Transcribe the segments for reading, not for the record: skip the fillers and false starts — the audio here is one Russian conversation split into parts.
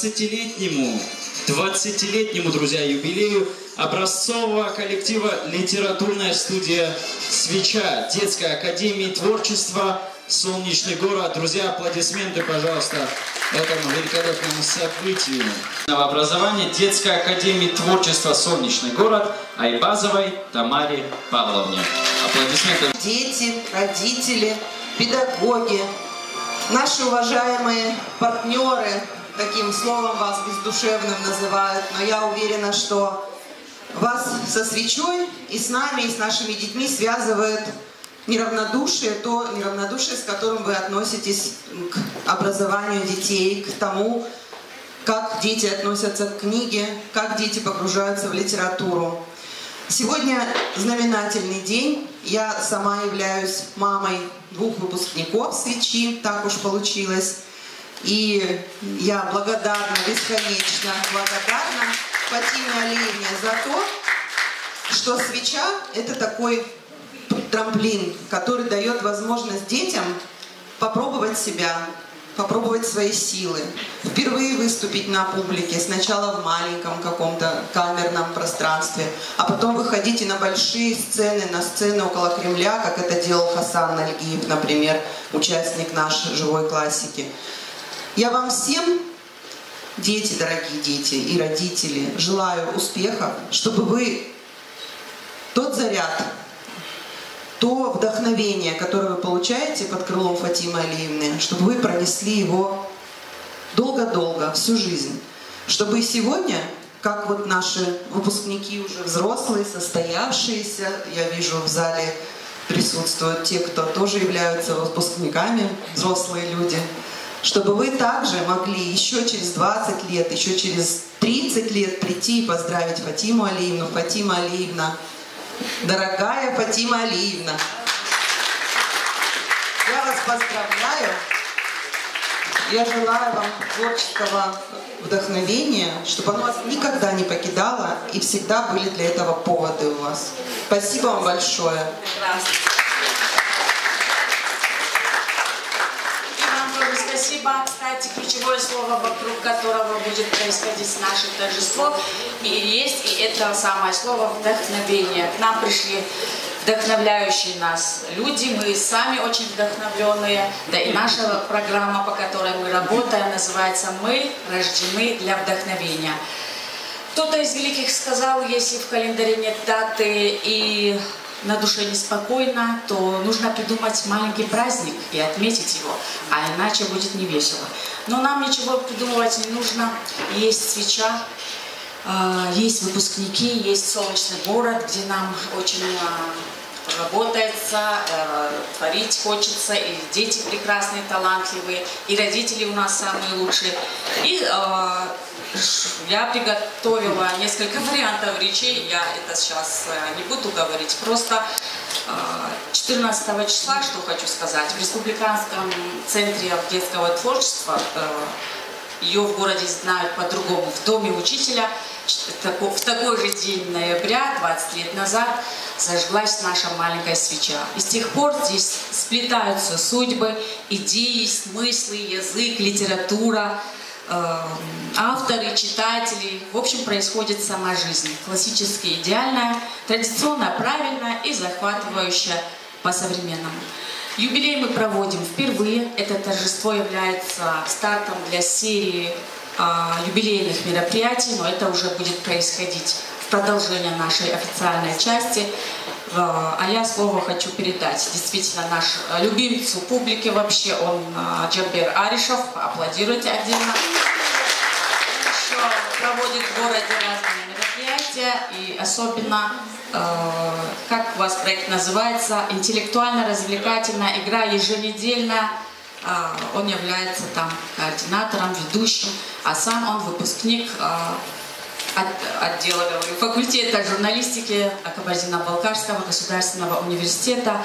20-летнему, друзья, юбилею образцового коллектива «Литературная студия Свеча» Детской академии творчества «Солнечный город». Друзья, аплодисменты, пожалуйста, этому великолепному событию. Образование Детской академии творчества «Солнечный город» Айбазовой Тамаре Павловне. Аплодисменты. Дети, родители, педагоги, наши уважаемые партнеры, таким словом вас бездушевным называют, но я уверена, что вас со свечой и с нами, и с нашими детьми связывает неравнодушие, то неравнодушие, с которым вы относитесь к образованию детей, к тому, как дети относятся к книге, как дети погружаются в литературу. Сегодня знаменательный день. Я сама являюсь мамой 2 выпускников «Свечи», так уж получилось. И я благодарна, бесконечно благодарна Фатиме Алиевне за то, что «Свеча» — это такой трамплин, который дает возможность детям попробовать себя, попробовать свои силы, впервые выступить на публике, сначала в маленьком каком-то камерном пространстве, а потом выходить и на большие сцены, на сцены около Кремля, как это делал Хасан Нальгиев, например, участник нашей живой классики. Я вам всем, дети, дорогие дети и родители, желаю успехов, чтобы вы тот заряд, то вдохновение, которое вы получаете под крылом Фатимы Алиевны, чтобы вы пронесли его долго-долго, всю жизнь. Чтобы и сегодня, как вот наши выпускники уже взрослые, состоявшиеся, я вижу в зале присутствуют те, кто тоже являются выпускниками, взрослые люди, чтобы вы также могли еще через 20 лет, еще через 30 лет прийти и поздравить Фатиму Алиевну. Фатима Алиевна, дорогая Фатима Алиевна, я вас поздравляю. Я желаю вам творческого вдохновения, чтобы оно вас никогда не покидало и всегда были для этого поводы у вас. Спасибо вам большое. Спасибо. Кстати, ключевое слово, вокруг которого будет происходить наше торжество, и есть, и это самое слово «вдохновение». К нам пришли вдохновляющие нас люди, мы сами очень вдохновленные, да и наша программа, по которой мы работаем, называется «Мы рождены для вдохновения». Кто-то из великих сказал, если в календаре нет даты и на душе неспокойно, то нужно придумать маленький праздник и отметить его, а иначе будет не весело. Но нам ничего придумывать не нужно. Есть свеча, есть выпускники, есть солнечный город, где нам очень работается, творить хочется, и дети прекрасные, талантливые, и родители у нас самые лучшие. И я приготовила несколько вариантов речей, я это сейчас не буду говорить, просто 14 числа, что хочу сказать, в Республиканском центре детского творчества, ее в городе знают по-другому, в Доме учителя, в такой же день ноября, 20 лет назад, зажглась наша маленькая свеча. И с тех пор здесь сплетаются судьбы, идеи, смыслы, язык, литература, авторы, читатели. В общем, происходит сама жизнь. Классически идеальная, традиционно правильная и захватывающая по-современному. Юбилей мы проводим впервые. Это торжество является стартом для серии юбилейных мероприятий, но это уже будет происходить в продолжение нашей официальной части. А я слово хочу передать действительно наш любимцу публики вообще, он Джамбер Аришев, аплодируйте отдельно. Он еще проводит в городе разные мероприятия, и особенно, как у вас проект называется, интеллектуально-развлекательная игра еженедельная. Он является там координатором, ведущим, а сам он выпускник отдела, говорю, факультета журналистики Кабардино-Балкарского государственного университета.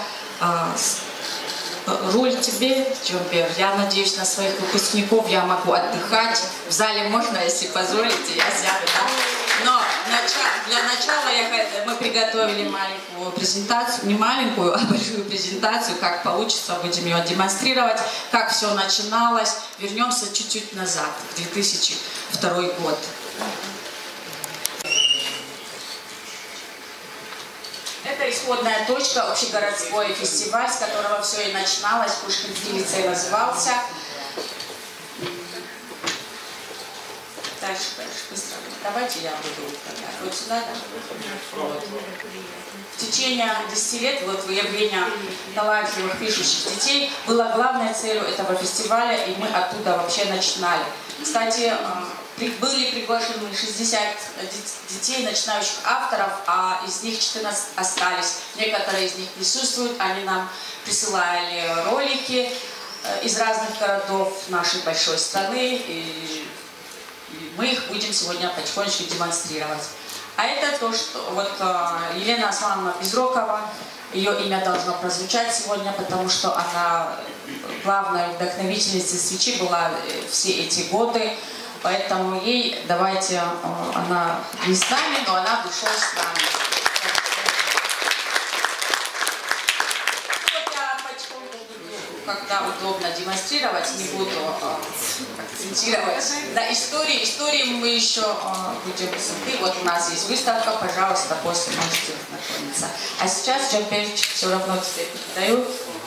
Руль тебе, Джамбер. Я надеюсь, на своих выпускников я могу отдыхать. В зале можно, если позволите, я сяду, да? Но Для начала мы приготовили маленькую презентацию, не маленькую, а большую презентацию, как получится, будем ее демонстрировать, как все начиналось. Вернемся чуть-чуть назад, в 2002 год. Это исходная точка, общегородской фестиваль, с которого все и начиналось, Пушкинский лицей назывался. Дальше, быстро. Давайте я буду вот сюда. Да? Вот. В течение 10 лет вот выявление талантливых пишущих детей было главной целью этого фестиваля, и мы оттуда вообще начинали. Кстати, были приглашены 60 детей, начинающих авторов, а из них 14 остались. Некоторые из них присутствуют, они нам присылали ролики из разных городов нашей большой страны, и мы их будем сегодня потихонечку демонстрировать. А это то, что вот Елена Аслановна Безрокова, ее имя должно прозвучать сегодня, потому что она главной вдохновительницей свечи была все эти годы. Поэтому ей, давайте, она не с нами, но она душой с нами. Вот я потихоньку буду, когда удобно демонстрировать, не буду акцентировать. Да, истории мы еще будем посмотреть. Вот у нас есть выставка, пожалуйста, после можете знакомиться. А сейчас Джон Перч все равно теперь передают.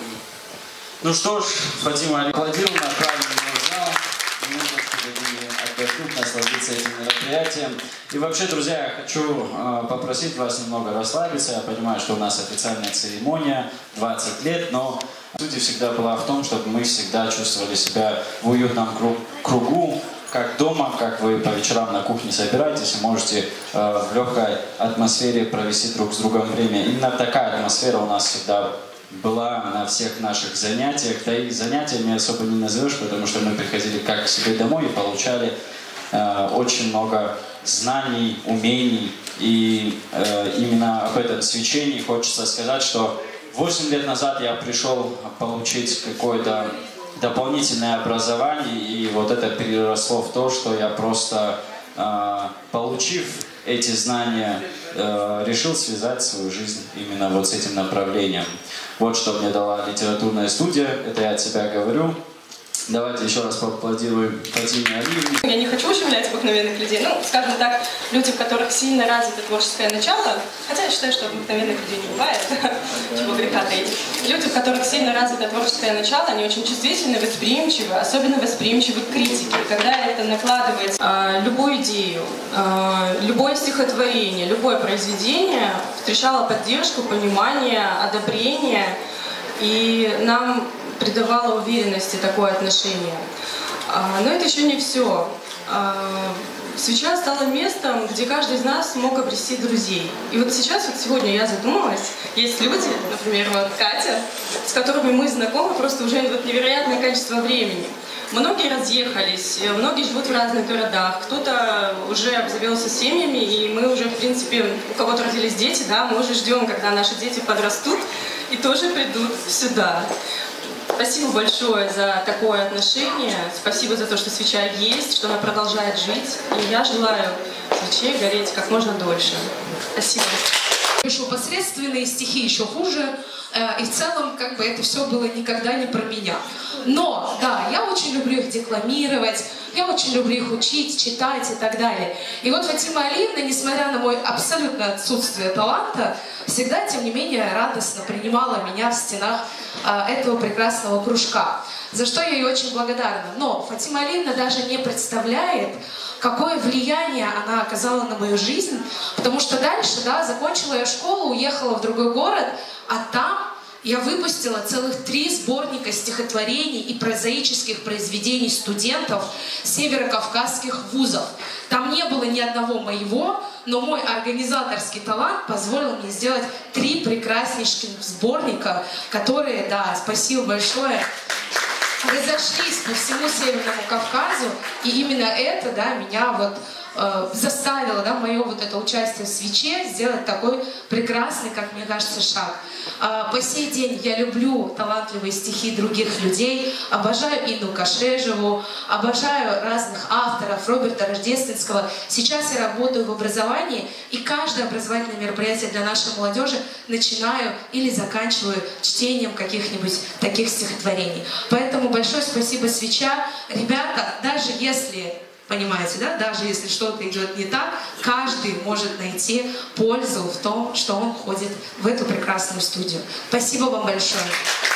Ну что ж, Фатима аплодируем, направим его в зал. Минуточку дадим отдохнуть, насладиться этим мероприятием. И вообще, друзья, я хочу попросить вас немного расслабиться. Я понимаю, что у нас официальная церемония, 20 лет, но суть всегда была в том, чтобы мы всегда чувствовали себя в уютном кругу, как дома, как вы по вечерам на кухне собираетесь и можете в легкой атмосфере провести друг с другом время. Именно такая атмосфера у нас всегда была на всех наших занятиях. Да и занятиями особо не назовешь, потому что мы приходили как к себе домой и получали очень много знаний, умений. И именно об этом свечении хочется сказать, что 8 лет назад я пришел получить какое-то дополнительное образование, и вот это переросло в то, что я просто, получив эти знания, решил связать свою жизнь именно вот с этим направлением. Вот что мне дала литературная студия, это я от себя говорю. Давайте еще раз поаплодируем Фатиме Алиевне. Я не хочу ущемлять обыкновенных людей. Ну, скажем так, люди, в которых сильно развито творческое начало, хотя я считаю, что обыкновенных людей не бывает, чего греха таить. Люди, в которых сильно развито творческое начало, они очень чувствительны, восприимчивы, особенно восприимчивы к критике. Когда это накладывается, любую идею, любое стихотворение, любое произведение встречало поддержку, понимание, одобрение, и нам придавало уверенности такое отношение. Но это еще не все. Свеча стала местом, где каждый из нас мог обрести друзей. И вот сейчас, вот сегодня я задумалась, есть люди, например, вот Катя, с которыми мы знакомы просто уже вот невероятное количество времени. Многие разъехались, многие живут в разных городах, кто-то уже обзавелся семьями, и мы уже, в принципе, у кого-то родились дети, да, мы уже ждем, когда наши дети подрастут и тоже придут сюда. Спасибо большое за такое отношение, спасибо за то, что свеча есть, что она продолжает жить, и я желаю свече гореть как можно дольше. Спасибо. Пишу посредственные стихи, еще хуже, и в целом как бы это все было никогда не про меня. Но, да, я очень люблю их декламировать, я очень люблю их учить, читать и так далее. И вот Фатима Алиевна, несмотря на мой абсолютное отсутствие таланта, всегда, тем не менее, радостно принимала меня в стенах этого прекрасного кружка, за что я ей очень благодарна. Но Фатима Алиевна даже не представляет, какое влияние она оказала на мою жизнь, потому что дальше, да, закончила я школу, уехала в другой город, а там я выпустила целых 3 сборника стихотворений и прозаических произведений студентов северокавказских вузов. Там не было ни одного моего, но мой организаторский талант позволил мне сделать 3 прекраснейших сборника, которые, да, спасибо большое, разошлись по всему Северному Кавказу, и именно это, да, меня вот заставило, да, мое вот это участие в свече сделать такой прекрасный, как мне кажется, шаг. По сей день я люблю талантливые стихи других людей, обожаю Инну Кашежеву, обожаю разных авторов, Роберта Рождественского. Сейчас я работаю в образовании, и каждое образовательное мероприятие для нашей молодежи начинаю или заканчиваю чтением каких-нибудь таких стихотворений. Поэтому большое спасибо, свеча. Ребята, даже если... Понимаете, да? Даже если что-то идет не так, каждый может найти пользу в том, что он ходит в эту прекрасную студию. Спасибо вам большое.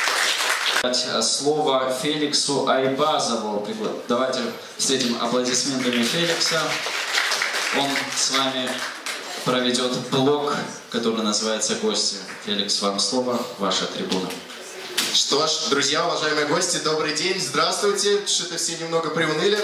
Слово Феликсу Айбазову. Давайте встретим аплодисментами Феликса. Он с вами проведет блок, который называется «Гости». Феликс, вам слово, ваша трибуна. Что ж, друзья, уважаемые гости, добрый день, здравствуйте. Что-то все немного приуныли.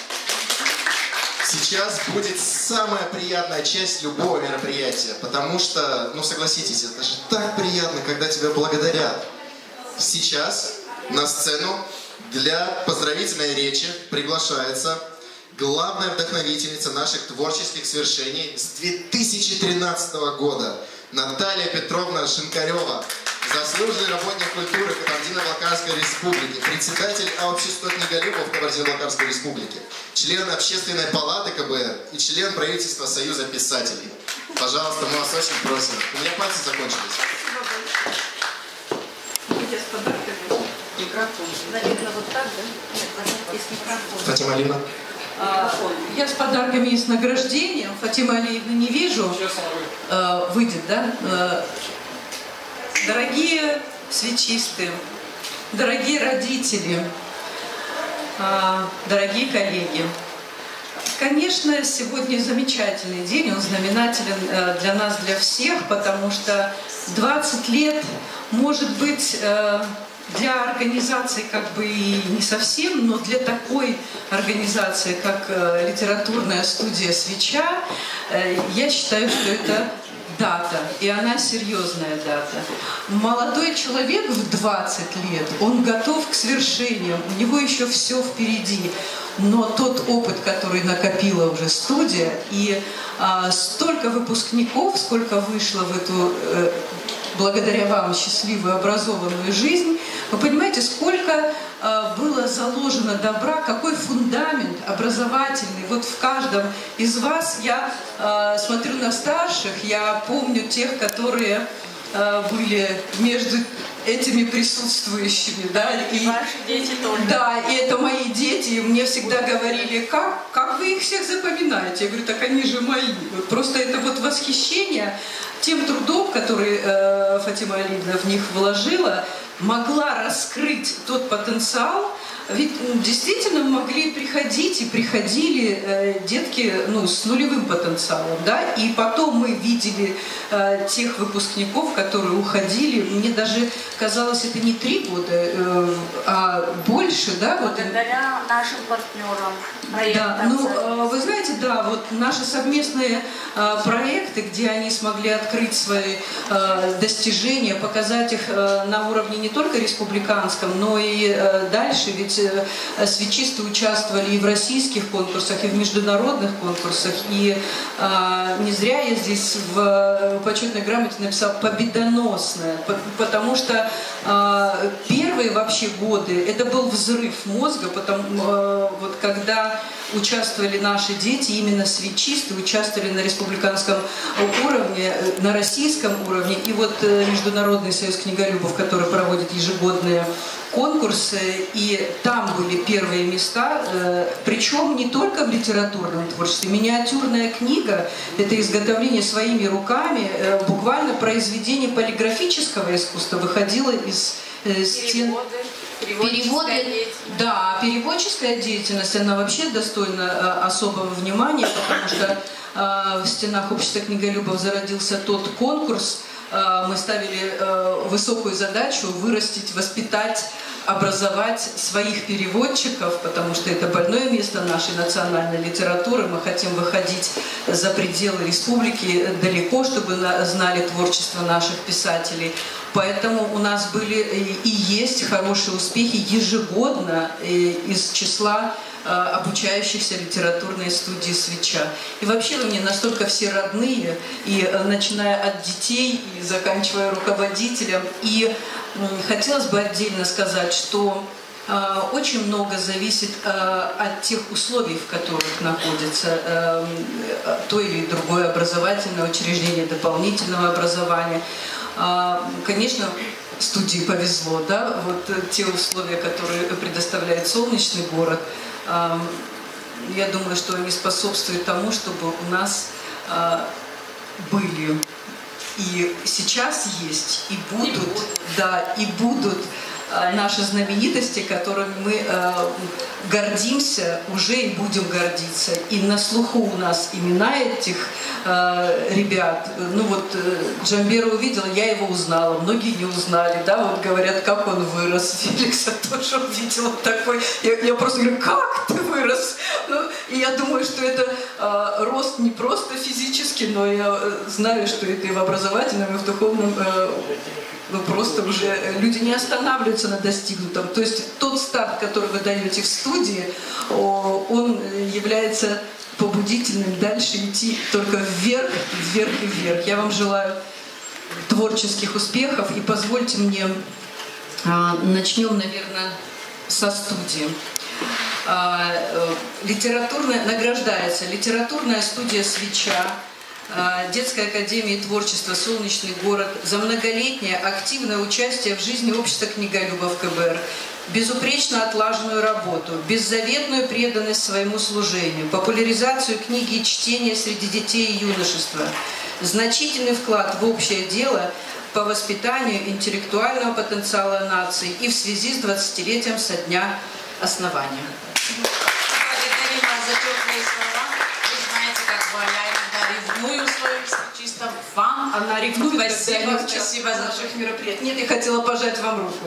Сейчас будет самая приятная часть любого мероприятия, потому что, ну согласитесь, это же так приятно, когда тебя благодарят. Сейчас на сцену для поздравительной речи приглашается главная вдохновительница наших творческих свершений с 2013 года Наталья Петровна Шинкарева. Заслуженный работник культуры Кабардино-Балкарской республики, председатель общества книголюбов Кабардино-Балкарской республики, член Общественной палаты КБР и член правительства Союза писателей. Пожалуйста, мы вас очень просим. У меня пальцы закончились. Наверное, вот так, да? Нет, с микрофоном. Фатима Алиевна. Я с подарками и с награждением. Фатима Алиевна не вижу. Выйдет, да? Дорогие свечисты, дорогие родители, дорогие коллеги, конечно, сегодня замечательный день, он знаменателен для нас, для всех, потому что 20 лет, может быть, для организации как бы и не совсем, но для такой организации, как литературная студия «Свеча», я считаю, что это дата, и она серьезная дата. Молодой человек в 20 лет, он готов к свершениям, у него еще все впереди. Но тот опыт, который накопила уже студия, и столько выпускников, сколько вышло в эту, благодаря вам, счастливую, образованную жизнь, вы понимаете, сколько было заложено добра, какой фундамент образовательный. Вот в каждом из вас, я смотрю на старших, я помню тех, которые были между этими присутствующими, да, и ваши дети тоже. Да, и это мои дети, и мне всегда говорили, как вы их всех запоминаете? Я говорю, так они же мои. Вот просто это вот восхищение тем трудом, который Фатима Алиевна в них вложила, могла раскрыть тот потенциал. Ведь действительно могли приходить и приходили детки, ну, с нулевым потенциалом, да, и потом мы видели тех выпускников, которые уходили, мне даже казалось, это не 3 года, а больше, да, вот. Благодаря нашим партнерам. Да, ну, вы знаете, да, вот наши совместные проекты, где они смогли открыть свои достижения, показать их на уровне не только республиканском, но и дальше, ведь свечисты участвовали и в российских конкурсах, и в международных конкурсах, и не зря я здесь в почетной грамоте написала «победоносная», потому что первые вообще годы это был взрыв мозга, вот когда участвовали наши дети, именно свечисты, участвовали на республиканском уровне, на российском уровне, и вот Международный союз книголюбов, который проводит ежегодные конкурсы, и там были первые места, причем не только в литературном творчестве. Миниатюрная книга – это изготовление своими руками, буквально произведение полиграфического искусства выходило из стен. Переводы, да, переводческая деятельность, она вообще достойна особого внимания, потому что в стенах общества книголюбов зародился тот конкурс. Мы ставили высокую задачу вырастить, воспитать, образовать своих переводчиков, потому что это больное место нашей национальной литературы. Мы хотим выходить за пределы республики далеко, чтобы знали творчество наших писателей. Поэтому у нас были и есть хорошие успехи ежегодно из числа обучающихся литературной студии «Свеча». И вообще вы мне настолько все родные, и начиная от детей, и заканчивая руководителем. И хотелось бы отдельно сказать, что очень много зависит от тех условий, в которых находится то или другое образовательное учреждение, дополнительного образования. Конечно, студии повезло, да, вот те условия, которые предоставляет солнечный город, я думаю, что они способствуют тому, чтобы у нас были и сейчас есть, и будут, да, и будут наши знаменитости, которыми мы гордимся уже и будем гордиться. И на слуху у нас имена этих ребят. Ну вот Джамбера увидела, я его узнала, многие не узнали, да, вот говорят, как он вырос. Феликса тоже увидела такой. Я просто говорю, как ты вырос? Ну, и я думаю, что это рост не просто физически, но я знаю, что это и в образовательном, и в духовном просто уже люди не останавливаются на достигнутом. То есть тот старт, который вы даете в студии, он является побудительным дальше идти только вверх, вверх и вверх. Я вам желаю творческих успехов. И позвольте мне, начнем, наверное, со студии. Награждается литературная студия «Свеча», Детской академии творчества «Солнечный город» за многолетнее активное участие в жизни общества книголюбов КБР, безупречно отлаженную работу, беззаветную преданность своему служению, популяризацию книги и чтения среди детей и юношества, значительный вклад в общее дело по воспитанию интеллектуального потенциала нации и в связи с 20-летием со дня основания. Благодарим вас за теплые слова. Вы знаете, как бы я иногда ревную своих чисто вам. Она ревнует, спасибо, когда спасибо за наших мероприятий. Нет, я хотела пожать вам руку.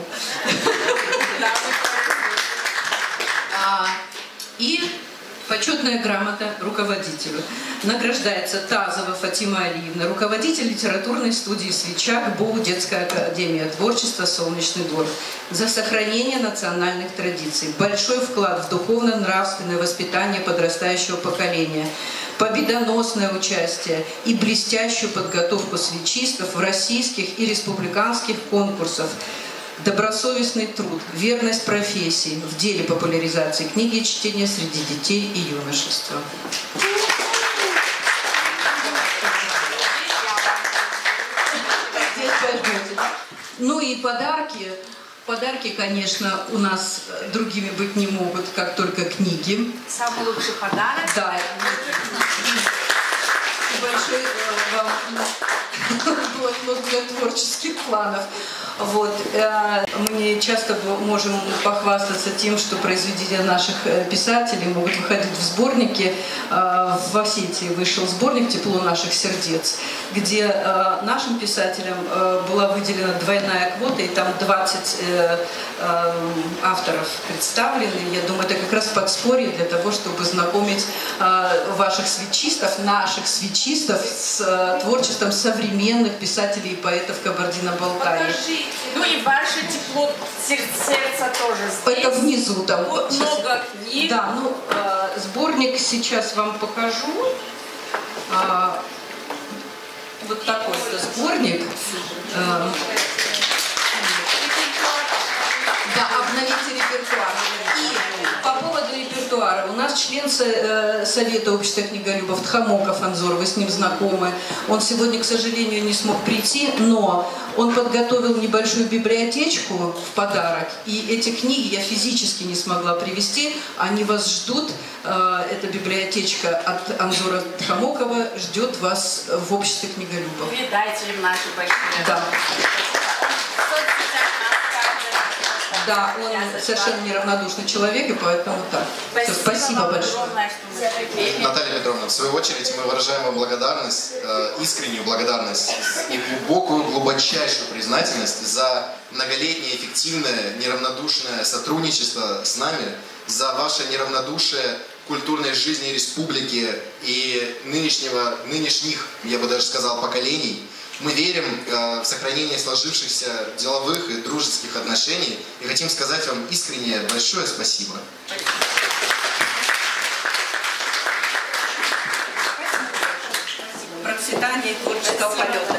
И почетная грамота руководителю. Награждается Тазова Фатима Алиевна, руководитель литературной студии «Свеча» ГБУ Детская академия творчества «Солнечный двор», за сохранение национальных традиций, большой вклад в духовно-нравственное воспитание подрастающего поколения, победоносное участие и блестящую подготовку свечистов в российских и республиканских конкурсах, добросовестный труд, верность профессии в деле популяризации книги и чтения среди детей и юношества. Ну и подарки. Подарки, конечно, у нас другими быть не могут, как только книги. Самый лучший подарок. Да. Большой вам для творческих планов. Вот. Мы часто можем похвастаться тем, что произведения наших писателей могут выходить в сборники. В Осетии вышел сборник «Тепло наших сердец», где нашим писателям была выделена двойная квота, и там 20 авторов представлены. Я думаю, это как раз подспорье для того, чтобы знакомить ваших свечистов, наших свечистов с творчеством современных писателей и поэтов Кабардино-Балкарии. Ну и ваше тепло сердца тоже здесь. Это внизу там. Вот много книг. Да, ну, сборник сейчас вам покажу. Вот такой-то сборник. Да, обновите репертуар. И по поводу репертуара. У нас член Совета общества книголюбов Тхамоков Анзор, вы с ним знакомы. Он сегодня, к сожалению, не смог прийти, но он подготовил небольшую библиотечку в подарок. И эти книги я физически не смогла привезти. Они вас ждут. Эта библиотечка от Анзора Тхамокова ждет вас в обществе книголюбов. Передайте им наши большие. Да. Да, он совершенно неравнодушный человек, и поэтому так. Все, спасибо большое. Наталья Петровна, в свою очередь мы выражаем вам благодарность, искреннюю благодарность и глубокую, глубочайшую признательность за многолетнее, эффективное, неравнодушное сотрудничество с нами, за ваше неравнодушие культурной жизни республики и нынешних, я бы даже сказал, поколений. Мы верим в сохранение сложившихся деловых и дружеских отношений и хотим сказать вам искренне большое спасибо. и творческого полета.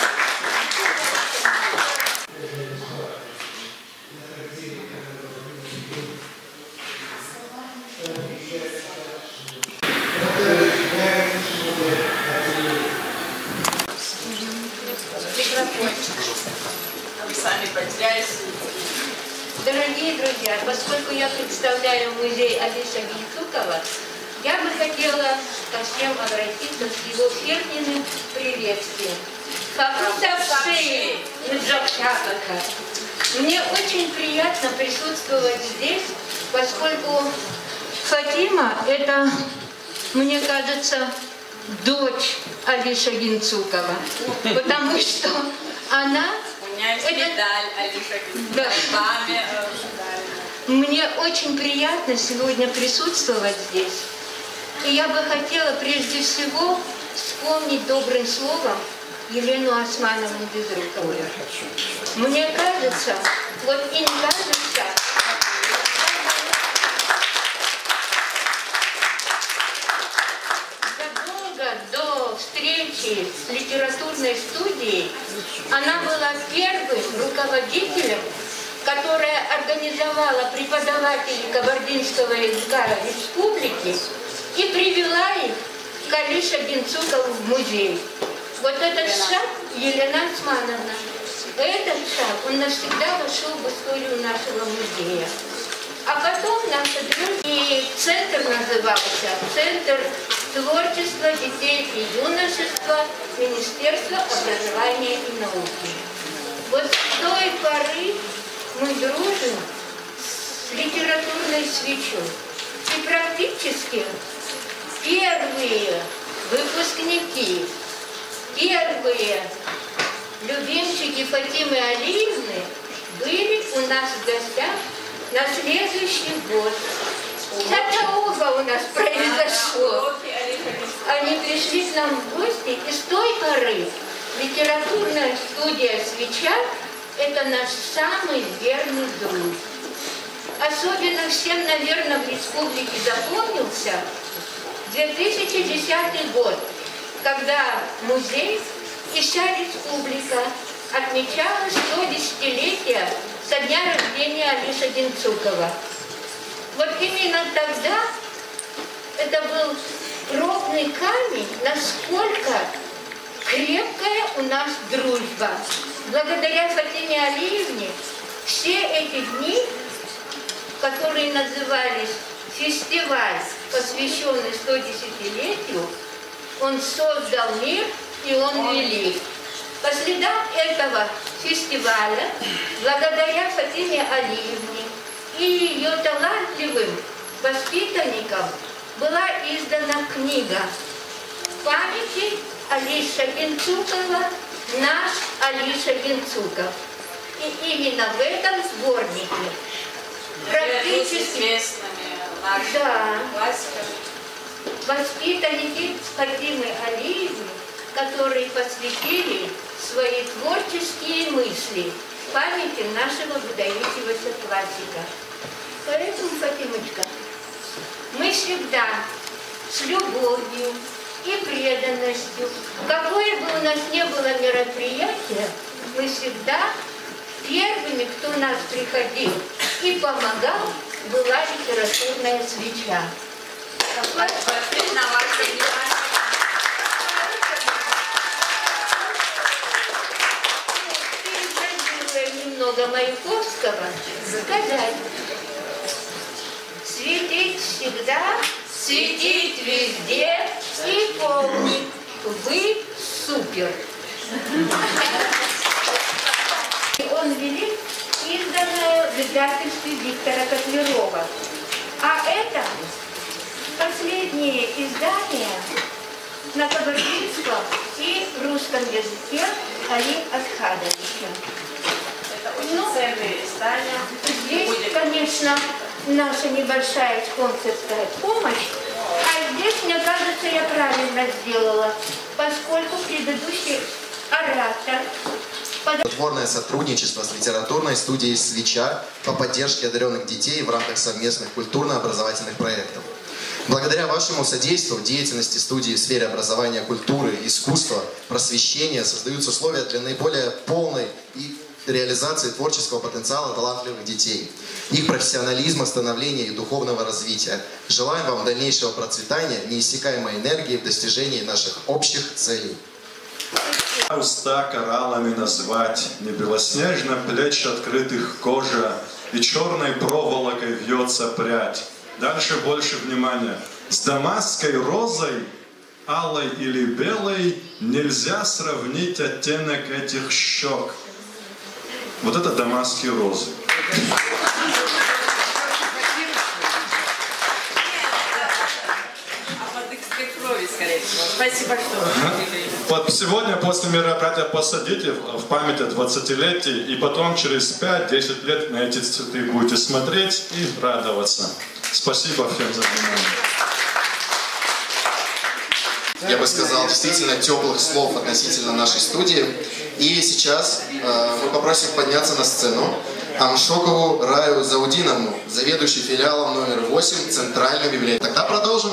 Сами потерялись. Дорогие друзья, поскольку я представляю музей Алиса Гинцукова, я бы хотела ко всем обратиться с его фирменным приветствием. Мне очень приятно присутствовать здесь, поскольку Фатима – это, мне кажется, дочь Алиса Гинцукова, потому что она… У меня есть медаль Алиса Гинцукова. Да. Мне очень приятно сегодня присутствовать здесь. И я бы хотела прежде всего вспомнить добрым словом Елену Османовну Безрукову. Мне кажется, вот и не кажется, задолго до встречи с литературной студией она была первым руководителем, которая организовала преподавателей кабардинского языка республики и привела их к Алише Гинцукову в музей. Вот этот шаг, Елена Османовна, этот шаг, он навсегда вошел в историю нашего музея. А потом наши друзья, центр назывался «Центр творчества детей и юношества Министерства образования и науки». Вот с той поры мы дружим с литературной свечой. И практически первые выпускники, первые любимчики Фатимы Алиевны были у нас в гостях на следующий год. Это у нас произошло. Они пришли к нам в гости, и с той поры литературная студия «Свеча» – это наш самый верный друг. Особенно всем, наверное, в республике запомнился 2010 год, когда музей и вся республика отмечала 110-летие со дня рождения Алисы Гинцукова. Вот именно тогда это был пробный камень, насколько крепкая у нас дружба. Благодаря Фатиме Алиевне все эти дни, которые назывались фестиваль, посвященный 110-летию, он создал мир и он велик. По следам этого фестиваля, благодаря Фатиме Алиевне и ее талантливым воспитанникам, была издана книга «Памяти Алиса Гинцукова. Наш Алиса Гинцуков». И именно в этом сборнике практически воспитанники Фатимы Алиевны, которые посвятили свои творческие мысли памяти нашего выдающегося классика. Поэтому, Фатимочка, мы всегда с любовью и преданностью, какое бы у нас ни было мероприятие, мы всегда первыми, кто нас приходил и помогал, была литературная свеча. Немного Маяковского сказать: светить всегда, светить везде и помни, вы супер. Он велик, изданное в издательстве Виктора Котлярова. А это последнее издание на кабардинском и русском языке Али Асхадовича. Это очень ценные издания. Здесь, конечно, наша небольшая спонсорская помощь, а здесь, мне кажется, я правильно сделала, поскольку предыдущий оратор... Плодотворное сотрудничество с литературной студией «Свеча» по поддержке одаренных детей в рамках совместных культурно-образовательных проектов. Благодаря вашему содействию в деятельности студии в сфере образования, культуры, искусства, просвещения создаются условия для наиболее полной и реализации творческого потенциала талантливых детей, их профессионализма, становления и духовного развития. Желаем вам дальнейшего процветания, неиссякаемой энергии в достижении наших общих целей. Уста кораллами назвать, не белоснежно плеч открытых кожа, и черной проволокой вьется прядь. Дальше больше внимания. С дамасской розой, алой или белой, нельзя сравнить оттенок этих щек. Вот это дамасские розы. Спасибо, что Вот сегодня после мероприятия посадите в память о 20-летии, и потом через 5-10 лет на эти цветы будете смотреть и радоваться. Спасибо всем за внимание. Я бы сказал, действительно теплых слов относительно нашей студии. И сейчас мы попросим подняться на сцену Амшокову Раю Заудиновну, заведующий филиалом номер 8 Центральной библиотеки. Тогда продолжим.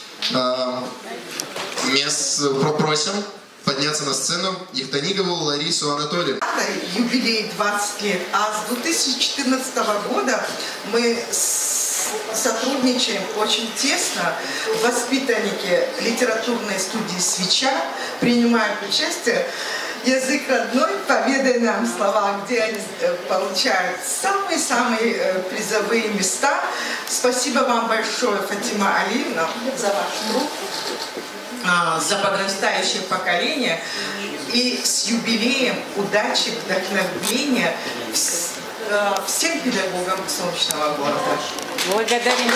Просим подняться на сцену Евтонигову Ларису Анатольевну. Юбилей 20 лет, а с 2014 года мы сотрудничаем очень тесно. Воспитанники литературной студии «Свеча» принимают участие. Язык родной, поведай нам слова, где они получают самые-самые призовые места. Спасибо вам большое, Фатима Алиевна, за ваш труд, за подрастающее поколение. И с юбилеем, удачи, вдохновения всем педагогам Солнечного города. благодарим.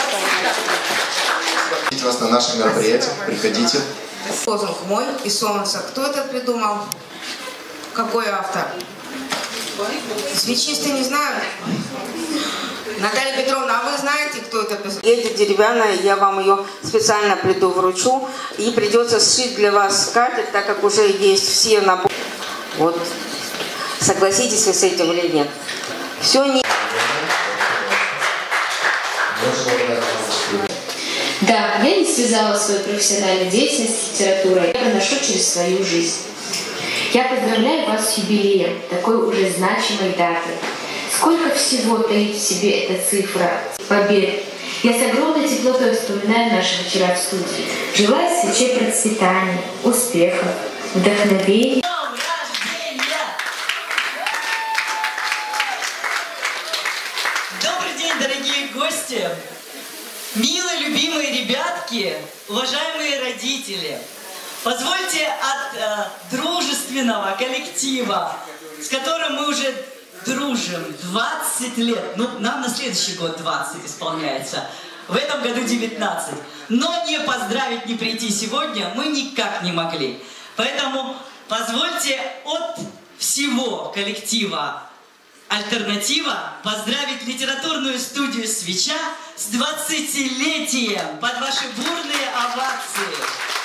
Вас на наше мероприятие. Приходите. Лозунг мой и солнце. Кто это придумал? Какой автор? Свечисты не знают. Наталья Петровна, а вы знаете, кто это писал? Эта деревянная, я вам ее специально приду вручу. И придется сшить для вас скатерть, так как уже есть все наборы. Вот. Согласитесь вы с этим или нет? Все не... Да, я не связала свою профессиональную деятельность с литературой. Я проношу через свою жизнь. Я поздравляю вас с юбилеем, такой уже значимой датой. Сколько всего таит в себе эта цифра побед. Я с огромной теплотой вспоминаю наши вечера в студии. Желаю свечей процветания, успехов, вдохновения. Добрый день, дорогие гости, милые, любимые ребятки, уважаемые родители. Позвольте от дружественного коллектива, с которым мы уже дружим 20 лет, ну, нам на следующий год 20 исполняется, в этом году 19, но не поздравить, не прийти сегодня мы никак не могли. Поэтому позвольте от всего коллектива «Альтернатива» поздравить литературную студию «Свеча» с 20-летием под ваши бурные овации.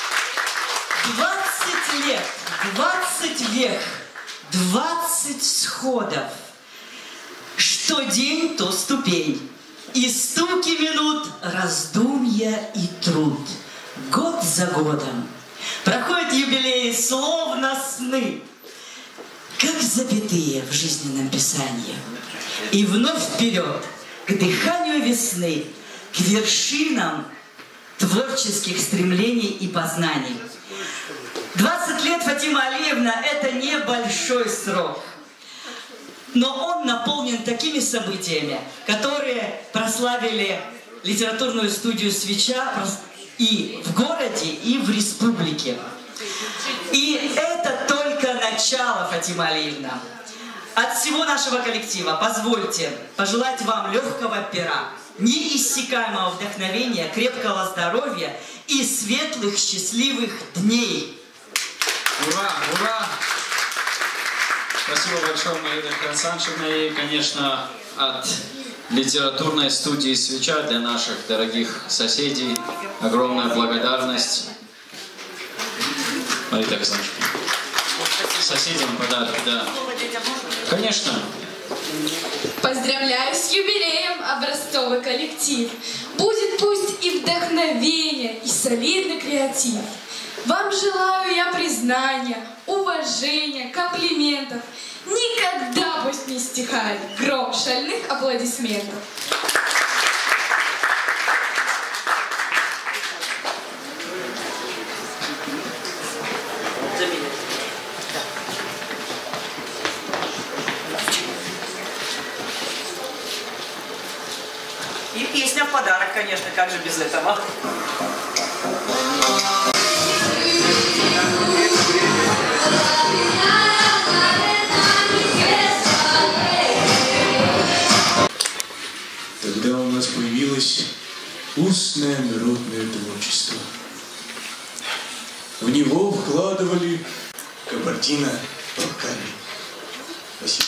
20 лет, 20 век, 20 сходов. Что день, то ступень. И стуки минут, раздумья и труд. Год за годом проходят юбилеи, словно сны, как запятые в жизненном писании. И вновь вперед, к дыханию весны, к вершинам творческих стремлений и познаний. 20 лет, Фатима Алиевна, это небольшой срок. Но он наполнен такими событиями, которые прославили литературную студию «Свеча» и в городе, и в республике. И это только начало, Фатима Алиевна. От всего нашего коллектива позвольте пожелать вам легкого пера, неиссякаемого вдохновения, крепкого здоровья и светлых, счастливых дней. Ура, ура! Спасибо большое, Марина Константиновна. И, конечно, от литературной студии «Свеча» для наших дорогих соседей огромная благодарность. Марина Константиновна. Соседям подарок, да. Конечно, Поздравляю с юбилеем, образцовый коллектив. Будет пусть и вдохновение, и солидный креатив. Вам желаю я признания, уважения, комплиментов. Никогда пусть не стихает гром шальных аплодисментов. И песня в подарок, конечно, как же без этого. Когда у нас появилось устное народное творчество, в него вкладывали кабардино-балкарий. Спасибо.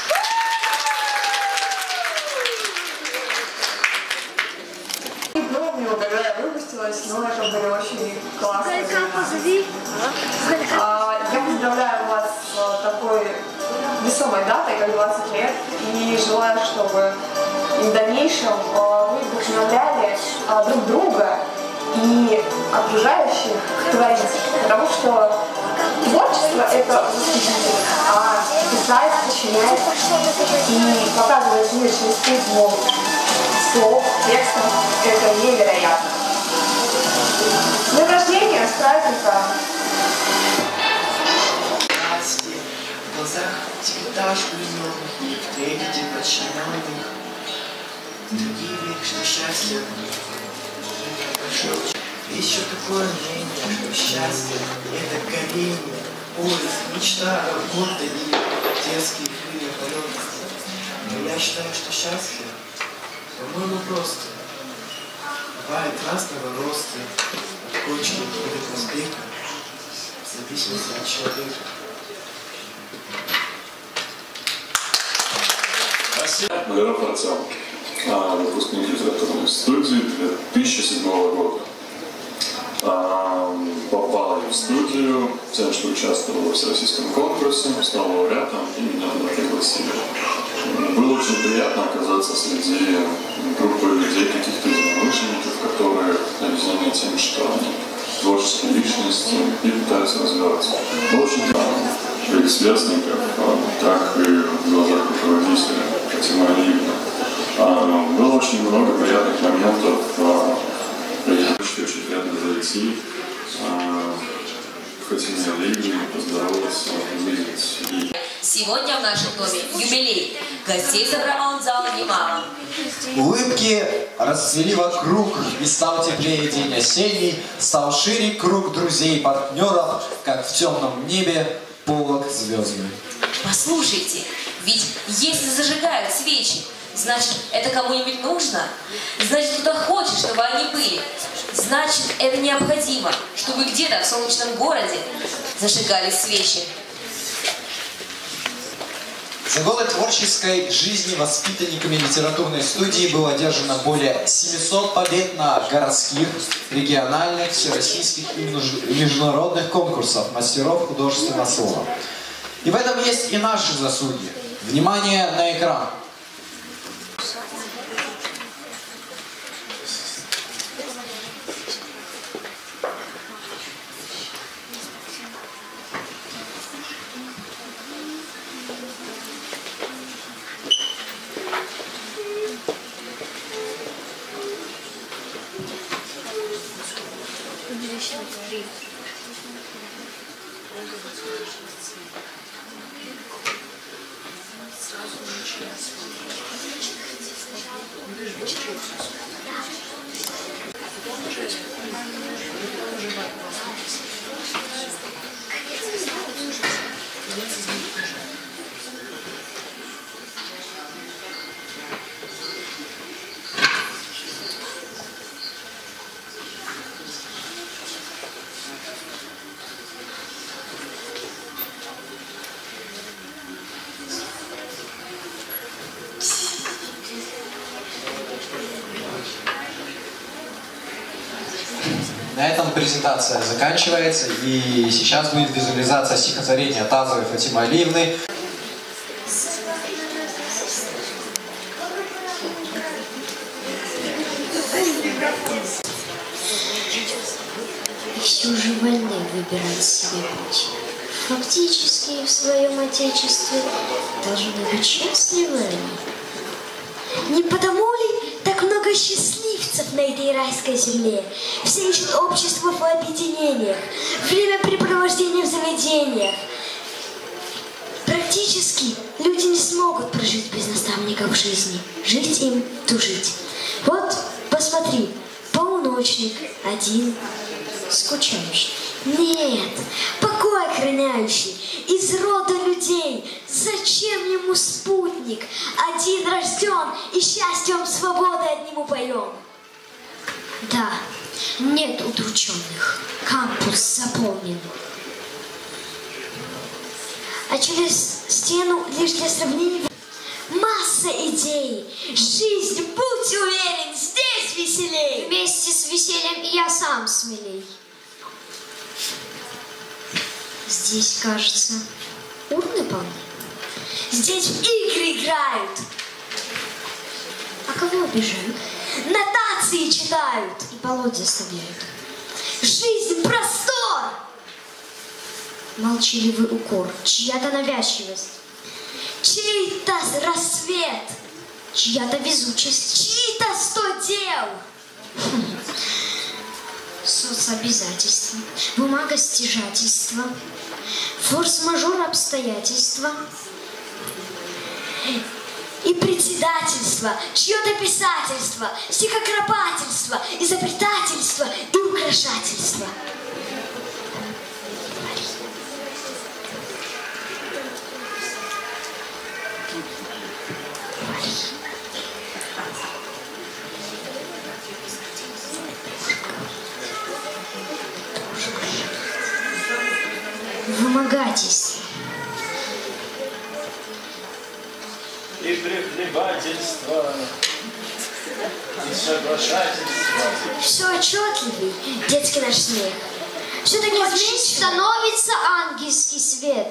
Не помню, когда я выпустилась, но это были очень классные времена. Я поздравляю вас с такой весомой датой, как 20 лет, и желаю, чтобы в дальнейшем вы вдохновляли друг друга и окружающих творить. Потому что творчество — это восхитительно, а писать, сочинять и показывать мир через призму слов, текстов — это невероятно. С днем рождения, с праздником! В глазах цветаш влюбленных, трепете подчиненных. Другие верят, что счастье прошел. Есть еще такое мнение, что счастье — это горение, поиск, мечта, работа и детские крылья полета. Но я считаю, что счастье, по-моему, просто. Бывает разного роста, от кочки до разбега, в зависимости от человека. Валера Фарцан, выпускник литературной студии 2007 года. Попал я в студию, тем, что участвовал во всероссийском конкурсе, стал лауреатом и меня туда пригласили. Было очень приятно оказаться среди группы людей, каких-то единомышленников, которые объединены тем, что они творческие личности и пытаются развиваться. Было очень приятно, как и сверстников, так и в глазах руководителя Фатима Алиевна. Было очень много приятных моментов. Очень приятно зайти, Фатиме Алиевне поздороваться, увидеть. Сегодня в нашем доме юбилей. Гостей собрало в зал немало. Улыбки расцвели вокруг, и стал теплее день осенний, стал шире круг друзей и партнеров, как в темном небе полог звездный. Послушайте, ведь если зажигают свечи, значит, это кому-нибудь нужно? Значит, кто-то хочет, чтобы они были. Значит, это необходимо, чтобы где-то в солнечном городе зажигались свечи. За годы творческой жизни воспитанниками литературной студии было одержано более 700 побед на городских, региональных, всероссийских и международных конкурсах мастеров художественного слова. И в этом есть и наши заслуги. Внимание на экран. На этом презентация заканчивается, и сейчас будет визуализация стихотворения Тазовой Фатимы Алиевны. все же вольны выбирать себе путь. Фактически в своем отечестве должны быть счастливы они. Не потому ли так много счастливцев на этой райской земле? Все ищут общество в объединениях, времяпрепровождение в заведениях. Практически люди не смогут прожить без наставников жизни. Жить им, тужить. Вот, посмотри, полуночник, один, скучающий. Нет, покой охраняющий, из рода людей. Зачем ему спутник? Один рожден, и счастьем свободы одним упоем. Да, нет удрученных, кампус заполнен. А через стену лишь для сравнения масса идей. Жизнь, будь уверен, здесь веселей. Вместе с весельем и я сам смелей. Здесь, кажется, урны полны. Здесь в игры играют. А кого обижают? Нотации читают и полотья оставляют. Жизнь простор. Молчаливый укор, чья-то навязчивость, чей-то рассвет, чья-то везучесть, чьи-то 100 дел. Соцобязательства, бумага стяжательства, форс-мажор обстоятельства и председательство, чье-то писательство, стихокропательство, изобретательство и украшательство. Вымогательство. И прихлебательство, и соглашательство. Все отчетливый детский наш смех. Все-таки вместе становится ангельский свет.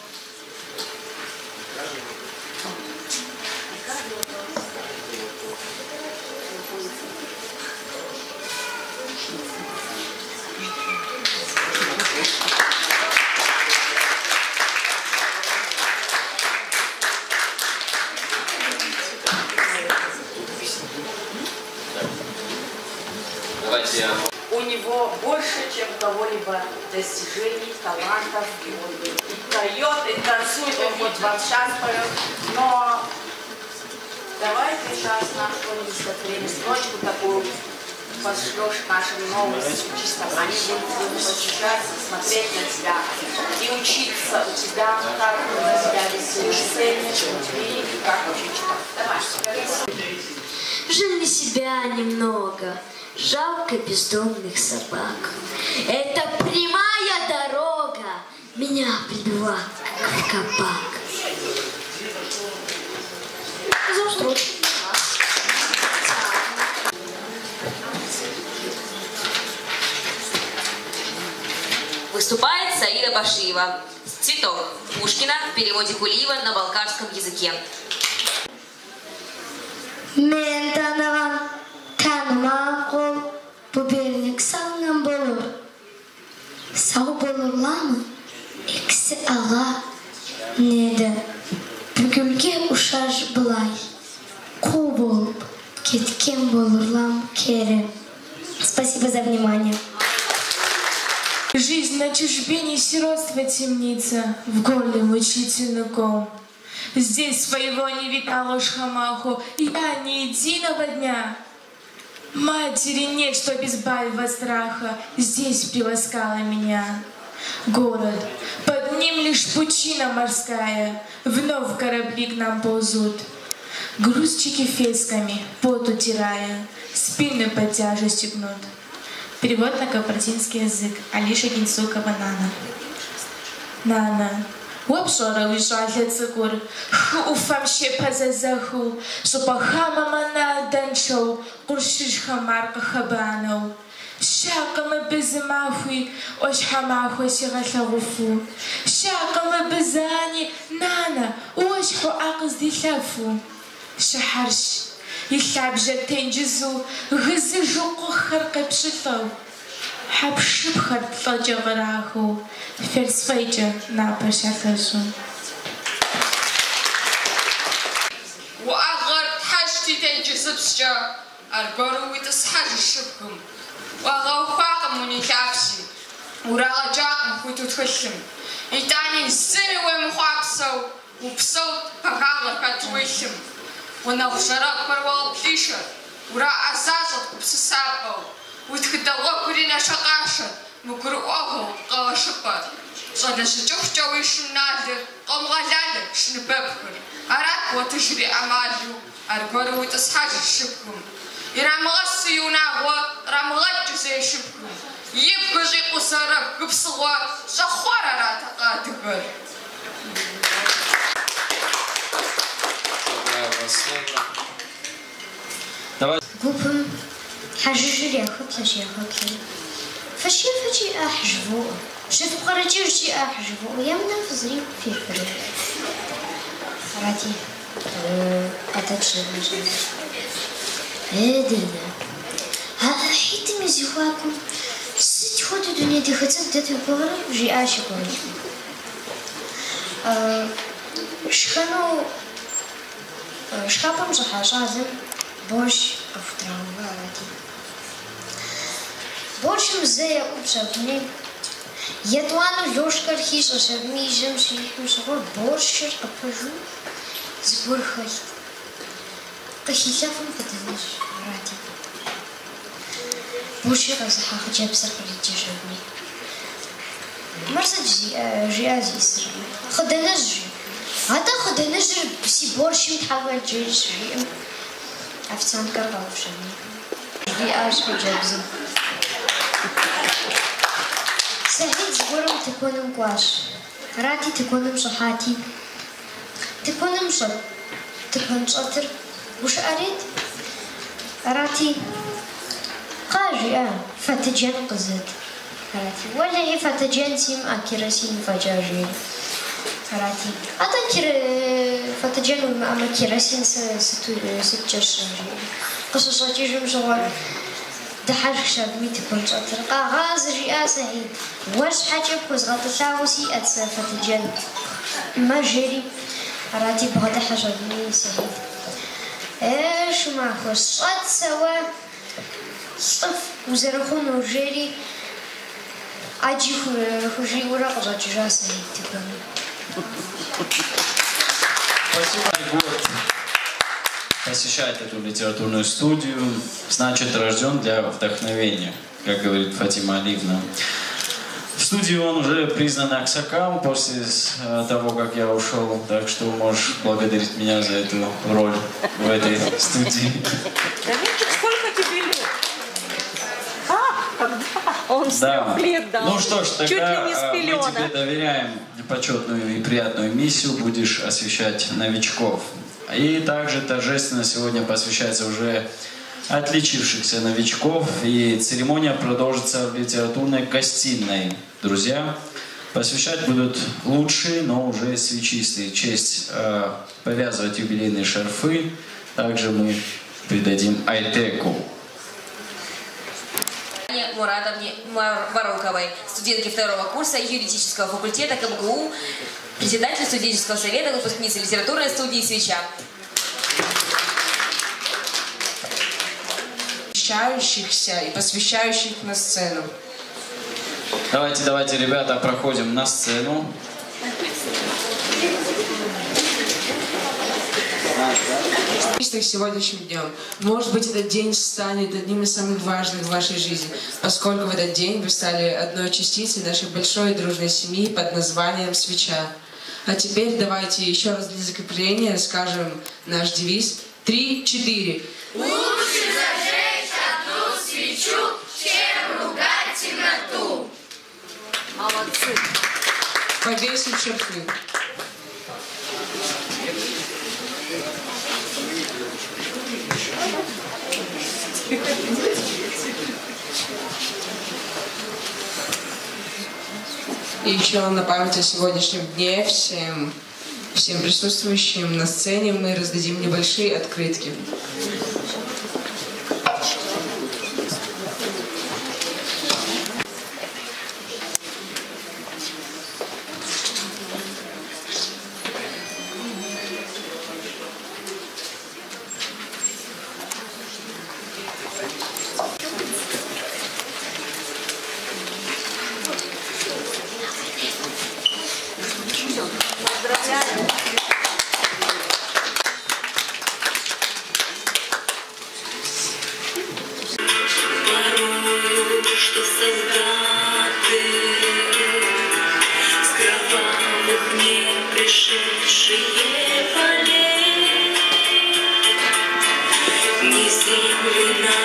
У него больше, чем у кого-либо достижений, талантов. И он и поет, и танцует, он вот вам сейчас поет. Но давайте сейчас на что-нибудь стихотворение, строчку такую пошлешь нашим новым чисто. Они будут восхищаться, смотреть на тебя и учиться у тебя, как на тебя вести сцене, и как учить читать. Давай. Жили себя немного. Жалко бездомных собак. Это прямая дорога меня привела в кабак. За строчку. Выступает Саида Башиева. «Цветок» Пушкина в переводе Кулиева на балкарском языке. Tanımağım bu birlik sağlam bulur. Sağ bulurlar mı? İkisi Allah neden? Bugülge uşar bulay. Kul bulup ketken bulurlar mı Kerem? Спасибо за внимание. Жизнь на чужбине сиротства темница, в горле мучить языком. Здесь своего не видала шхамаху, я ни единого дня. Матери нет, что избавив от страха, здесь приласкала меня. Город, под ним лишь пучина морская, вновь корабли к нам ползут. Грузчики фесками, пот утирая, спины под тяжестью гнут. Перевод на кабардинский язык. Алиша Гинцукова, Нана. Нана. Уапшора уезжали цигур, уфам щепа заху, шопахама мана данчоу, куршишха марка хабанов. Шакама безмахуй, ошхамахуй сигаларуфу. Шакама безани, Нана, ошху акздихафу. Шахарш, ихабжа тенджизу, гызы жуку харкапшитов. حبشب خد فجراهو فلسفيجة نابشاكسو وأغر حاجتي تنجي سبسجا أربرو ويتصحاج الشبكم وأغاو فاقم ونكابسي وراغا جاقم كوتو تخشم إتاني السنة ومخابسو وبصوت بغاغر كاتويشم ونغشرق بروال بليشر ورا أساسك بسسابو وتكدوا كلنا شقاشة مقروءه قاشقة صدق شجوف جويشم نادر قم غلالك شنبابكم أراك وتجري أماليو أربرو وتصحاج الشبكم يرام غسيونا ورام غج زي شبكم يبقى زي قصرك بصغوا صخورة راتقاتبر قوبهم حججري خطلش يا خطلي فشي أحجبو شوف قرجيرشي أحجبو يمنا فزري في فريق راتي أتاتشي مجال هادينا حيت مزيواكم ست خود الدنيا دي خطب داتو بغرب جي عاشقون شخابم زحاشازم борщ автравати. Борщем зея обсавни. Ятуану лёшкар хиса савмижем сихим сахор борщер апажу сбурхай. Кахисафам фатанаш рати. Борщер азахах джабсар политижавни. Марсад жиази сра. Хаданажи. Ата хаданажи си борщем тхавал джириш жием. أفتان كربا وشني دي عاشق جابزي سعيد زبورم تكونم قواش راتي تكونم صحاتي تكونم صد تكون شاطر وش أريد راتي قاجي فتجان قزد راتي ولا هي فتجان سيم أكيرسين فجاجي راتي أتذكر فتجانب مع كيراسين ستجرش قصصاتي جمجوال دحاج شاب ميت كنت أترقى غاز رئاسة هي واش حاجة كوز غطشاوسي أتس فتجان ما جري راتي بغدا حاجة مي سهيد إيش ما خوش أتسوى صف وزرخون وجري أجي خجي ورق جاسة هي تكون Спасибо, Егор. Посещает эту литературную студию, значит, рожден для вдохновения, как говорит Фатима Алиевна. В студии он уже признан Аксакам после того, как я ушел, так что можешь благодарить меня за эту роль в этой студии. Сколько тебе лет? Он с 3 лет дал. Ну что ж, тогда мы тебе доверяем почетную и приятную миссию, будешь освещать новичков. И также торжественно сегодня посвящается уже отличившихся новичков, и церемония продолжится в литературной гостиной. Друзья, посвящать будут лучшие, но уже свечистые. Честь повязывать юбилейные шарфы также мы придадим Айтеку. Мурадовне Вороковой, студентке 2-го курса юридического факультета КМГУ, председатель студенческого совета, выпускница литературной студии «Свеча». Посвящающихся и посвящающих на сцену. Давайте, ребята, проходим на сцену. Сегодняшним днем. Может быть, этот день станет одним из самых важных в вашей жизни, поскольку в этот день вы стали одной частицей нашей большой дружной семьи под названием «Свеча». А теперь давайте еще раз для закрепления скажем наш девиз 3-4. Лучше зажечь одну свечу, чем ругать темноту. Молодцы. Повесить шарфы. И еще на память о сегодняшнем дне всем присутствующим на сцене мы раздадим небольшие открытки.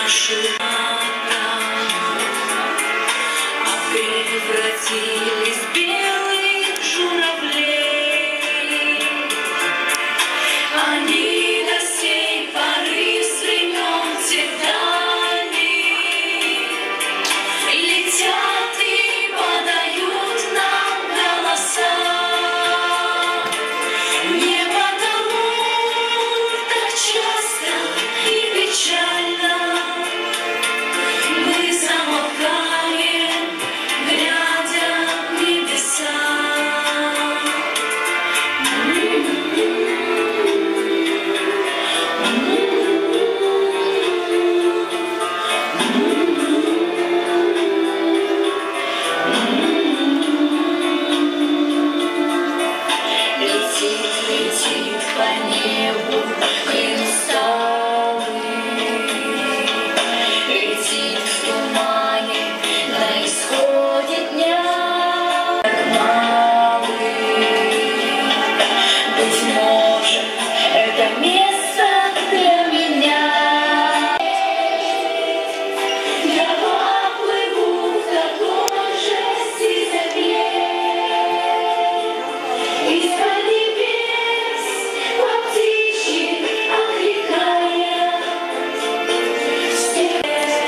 наши превратились в белых журавлей. Они до сей поры с времен тех дальних летят и подают нам голоса. Не потому так часто и печально мы замолкаем, глядя в небеса. Летит по небу кристаллы, летит в тумане на исходе дня. Как малый, быть может, это место для меня. Я поплыву в такой же сизовье. Из-под небес по птичьи окликая всех.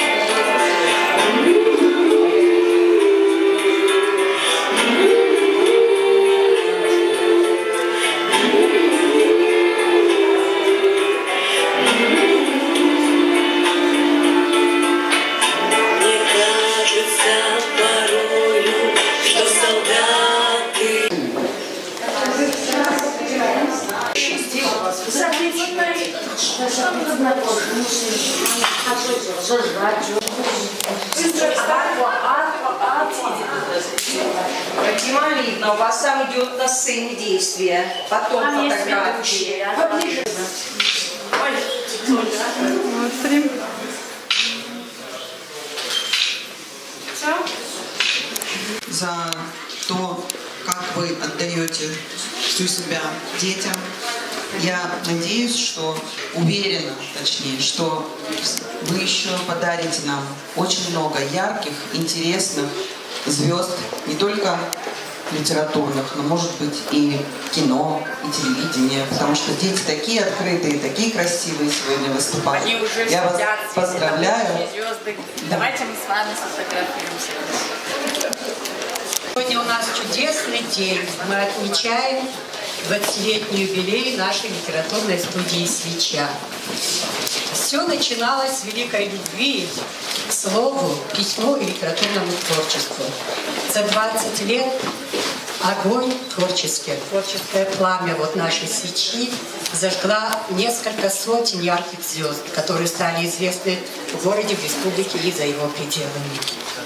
Мне кажется порою, что солдаты Фатима Алиевна, у вас сам идет на сцене действия, потом фотографии. За то, как вы отдаете всю себя детям. Я надеюсь, что, уверена, точнее, что вы еще подарите нам очень много ярких, интересных звезд, не только литературных, но, может быть, и кино, и телевидение, потому что дети такие открытые, такие красивые сегодня выступают. Они уже Я вас сидят, поздравляю. Звезды. Давайте мы с вами сфотографируемся. Сегодня у нас чудесный день. Мы отмечаем 20-летний юбилей нашей литературной студии «Свеча». Все начиналось с великой любви к слову, письму и литературному творчеству. За 20 лет огонь творческое пламя вот нашей свечи зажгла несколько сотен ярких звезд, которые стали известны в городе, в республике и за его пределами.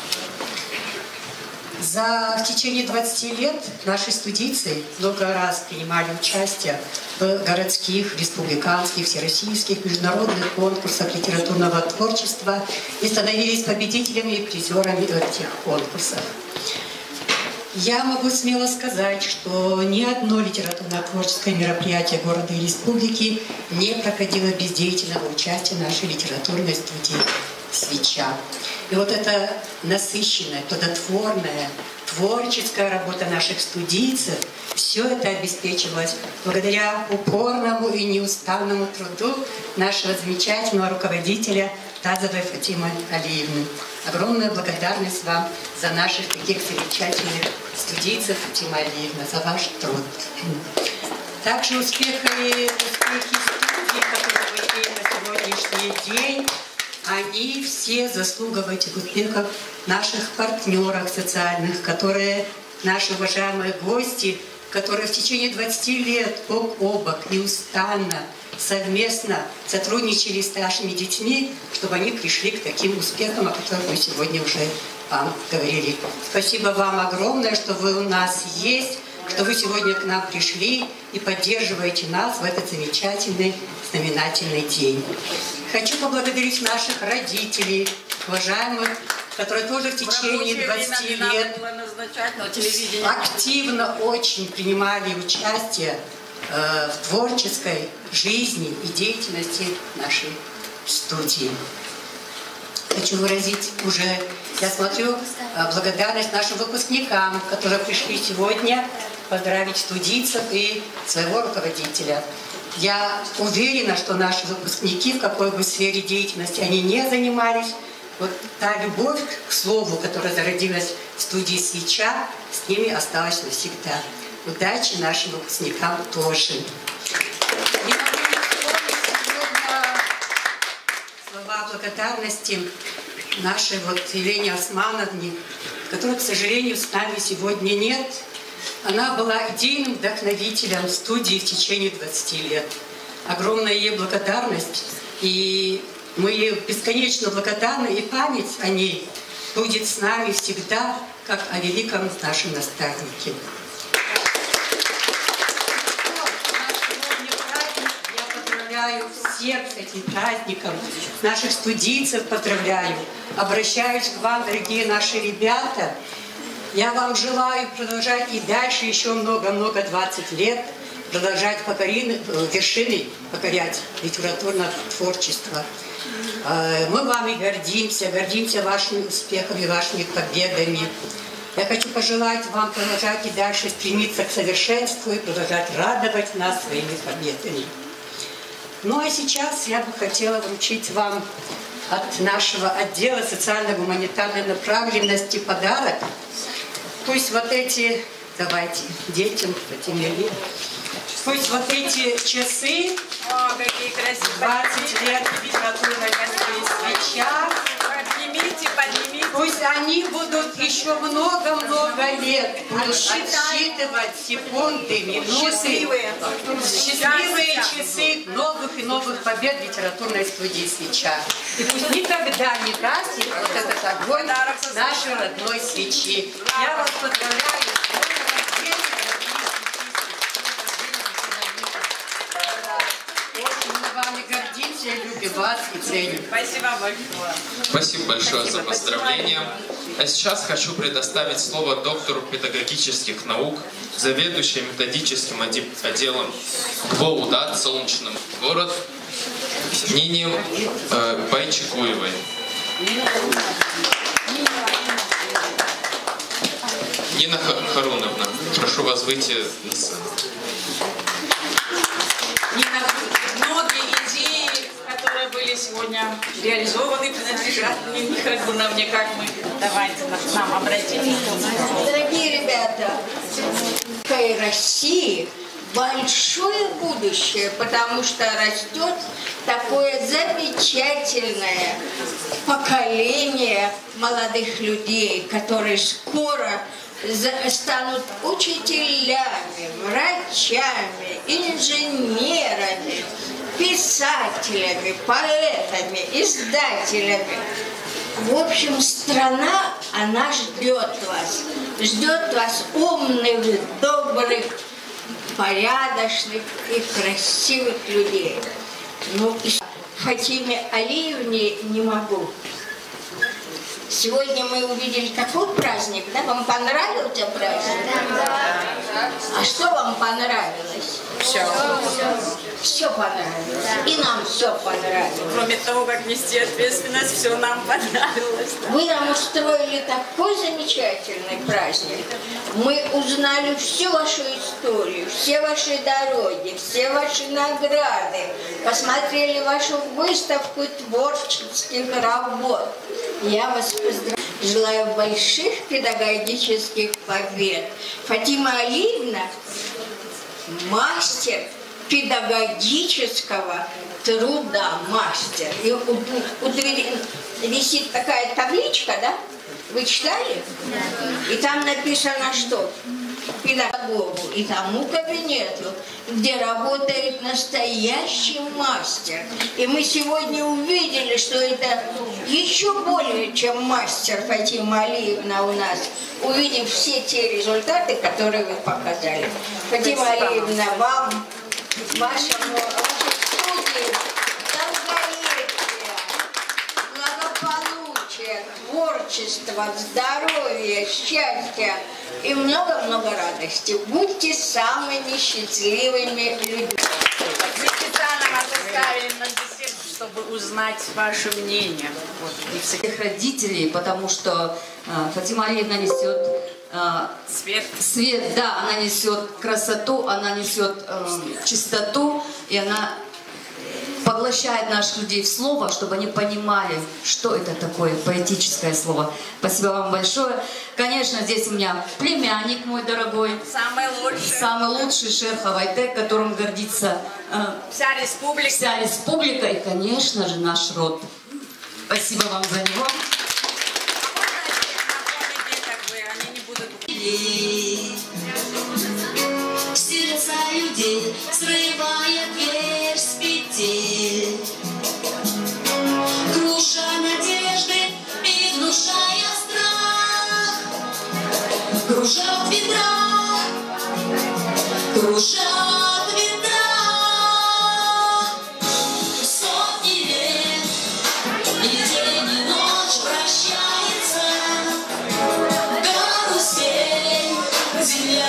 В течение 20 лет наши студийцы много раз принимали участие в городских, республиканских, всероссийских, международных конкурсах литературного творчества и становились победителями и призерами этих конкурсов. Я могу смело сказать, что ни одно литературно-творческое мероприятие города и республики не проходило без деятельного участия нашей литературной студии «Свеча». И вот эта насыщенная, плодотворная, творческая работа наших студийцев, все это обеспечивалось благодаря упорному и неустанному труду нашего замечательного руководителя Тазовой Фатимы Алиевны. Огромная благодарность вам за наших таких замечательных студийцев, Фатима Алиевна, за ваш труд. Также успехи студии, которые были на сегодняшний день, они все заслуга в этих успехах наших партнеров социальных, которые, наши уважаемые гости, которые в течение 20 лет бок о бок неустанно, совместно сотрудничали с нашими детьми, чтобы они пришли к таким успехам, о которых мы сегодня уже вам говорили. Спасибо вам огромное, что вы у нас есть, что вы сегодня к нам пришли и поддерживаете нас в этот замечательный, знаменательный день. Хочу поблагодарить наших родителей, уважаемых, которые тоже в течение 20 лет активно очень принимали участие в творческой жизни и деятельности нашей студии. хочу выразить уже, я смотрю, благодарность нашим выпускникам, которые пришли сегодня поздравить студийцев и своего руководителя. Я уверена, что наши выпускники, в какой бы сфере деятельности они не занимались, вот та любовь к слову, которая зародилась в студии «Свеча», с ними осталась навсегда. Удачи нашим выпускникам тоже. Слова благодарности нашей Елене Османовне, которой, к сожалению, с нами сегодня нет. Она была идейным вдохновителем студии в течение 20 лет. Огромная ей благодарность, и мы ей бесконечно благодарны, и память о ней будет с нами всегда, как о великом нашем наставнике. Я поздравляю всех с этим праздником, наших студийцев поздравляю. Обращаюсь к вам, дорогие наши ребята. Я вам желаю продолжать и дальше еще много-много, 20 лет, продолжать вершины покорять литературного творчества. Мы вами гордимся вашими успехами, вашими победами. Я хочу пожелать вам продолжать и дальше стремиться к совершенству и продолжать радовать нас своими победами. Ну а сейчас я бы хотела вручить вам от нашего отдела социально-гуманитарной направленности подарок. Пусть вот эти, давайте, детям, Фатимели, пусть вот эти часы, какие красивые, 20 лет литературной свеча, поднимите, пусть они будут еще много-много лет отсчитывать секунды, минуты, счастливые часы новых и новых побед литературной студии «Свеча». И пусть никогда не гаснет вот этот огонь нашей родной свечи. Я вас поздравляю. Очень мы вами гордимся, любим вас и ценим. Спасибо большое. Спасибо большое за поздравления. А сейчас хочу предоставить слово доктору педагогических наук, заведующей методическим отделом ГВО УДАТ «Солнечный город» Нине Байчикуевой. Нина Харуновна, прошу вас выйти на сцену. Многие идеи, которые были сегодня реализованы, принадлежат Нине Харуновне, как мы. Давайте нам обратимся. Дорогие ребята, в России большое будущее, потому что растет такое замечательное поколение молодых людей, которые скоро станут учителями, врачами, инженерами, писателями, поэтами, издателями. В общем, страна, она ждет вас умных, добрых, порядочных и красивых людей. Ну, и Фатиме Алиевне не могу. Сегодня мы увидели такой праздник, да? Вам понравился праздник? Да. А что вам понравилось? Все. Все понравилось. Да. И нам все понравилось. Кроме того, как нести ответственность, все нам понравилось. Да. Вы нам устроили такой замечательный праздник. Мы узнали всю вашу историю, все ваши дороги, все ваши награды. Посмотрели вашу выставку творческих работ. Я вас поздравляю. Желаю больших педагогических побед. Фатима Алиевна – мастер педагогического труда, мастер. И у двери висит такая табличка, да? Вы читали? Да. И там написано, что педагогу и тому кабинету, где работает настоящий мастер. И мы сегодня увидели, что это еще более, чем мастер Фатима Алиевна у нас, увидев все те результаты, которые вы показали. Фатима Алиевна, вам, вашей студии, долголетия, благополучия, творчества, здоровья, счастья и много-много радости. Будьте самыми счастливыми людьми. Мы специально оставили на десерт, чтобы узнать ваше мнение. Всех родителей, потому что Фатима Алиевна несет свет, да, она несет красоту, она несет чистоту, и она поглощает наших людей в слово, чтобы они понимали, что это такое поэтическое слово. Спасибо вам большое. Конечно, здесь у меня племянник мой дорогой. Самый лучший. Самый лучший Шер Хавайтек, которым гордится вся республика. Вся республика и, конечно же, наш род. Спасибо вам за него. Сердца людей срывая дверь с петель, круша надежды и внушая страх, кружат ветра, кружат ветра. Сотни лет и день и ночь прощается карусель, земля.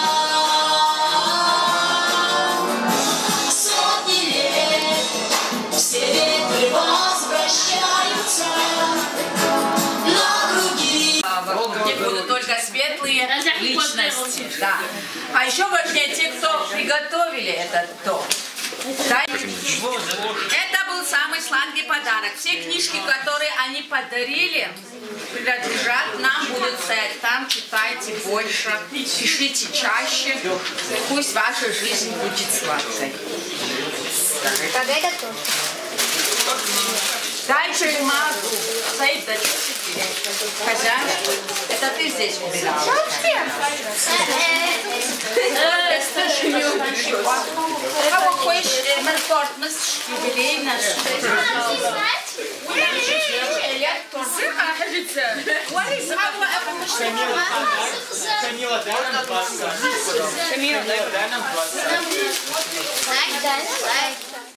Где будут только светлые личности. Да. А еще важнее те, кто приготовили этот торт. Да? Это был самый сладкий подарок. Все книжки, которые они подарили, принадлежат нам, будут стоять там. Читайте больше, пишите чаще. Пусть ваша жизнь будет сладкой. Когда это торт? Дальше Магу. Саид, да что ты? Хозяин, это ты здесь убирала? У кого хочешь, мы торт, мы юбилей наш. Камила, дай нам 20. Камила, дай нам 20.